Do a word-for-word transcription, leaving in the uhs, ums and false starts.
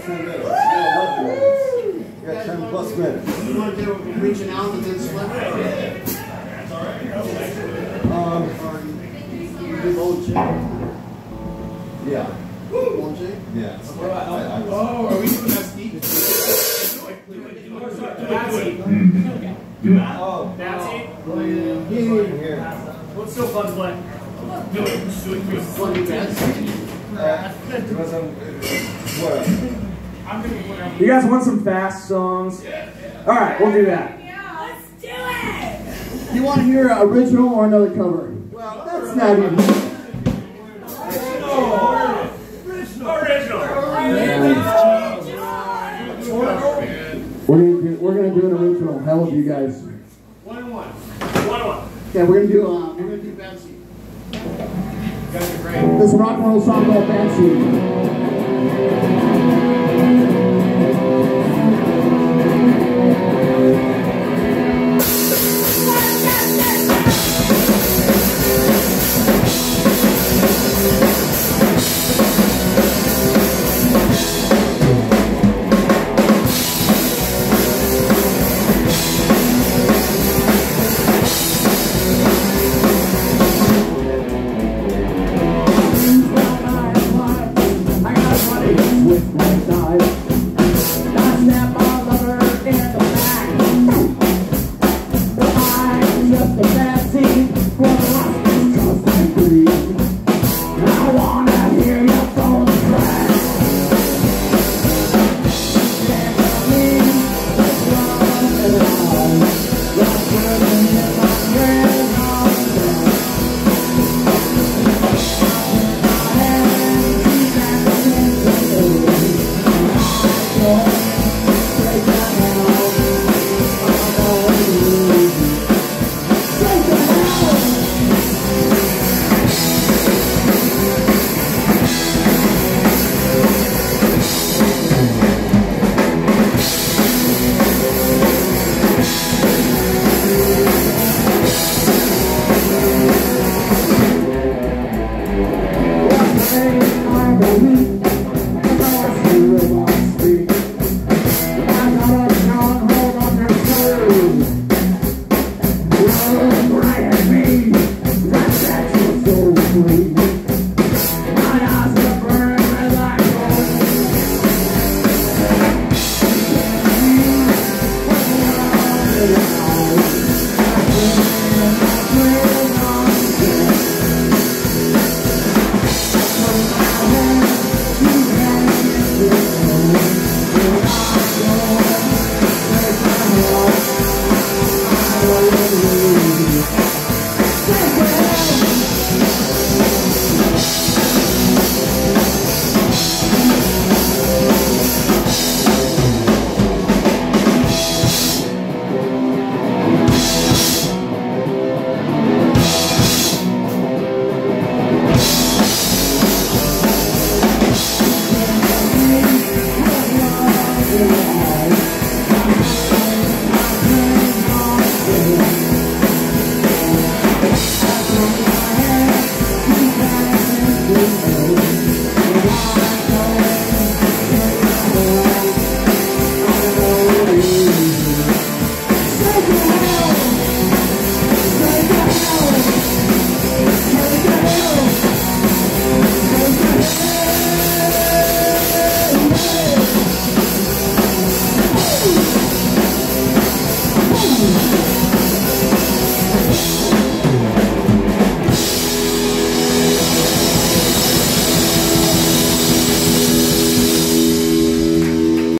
ten minutes. Yeah, eleven minutes. You got ten plus minutes. You want to do reaching out and then slip? Um, You do old chick. yeah. Old chick? Yeah. I, I, Oh, are we doing that steep? Oh, That's it. here. What's still fun to play? Do it. Do it. Do it. Funny best. Uh, because I'm, what? I'm gonna put out. You guys want some fast songs? Yeah. All right, we'll do that. Let's do it! You want to hear an original or another cover? Well, That's not even. Original. We're gonna do. We're gonna do an original. Hell of you guys. One and one. One on one. Yeah, we're gonna do. Uh, We're going to do Betsy. You guys are great. this rock and roll song called Banshee. With my knife.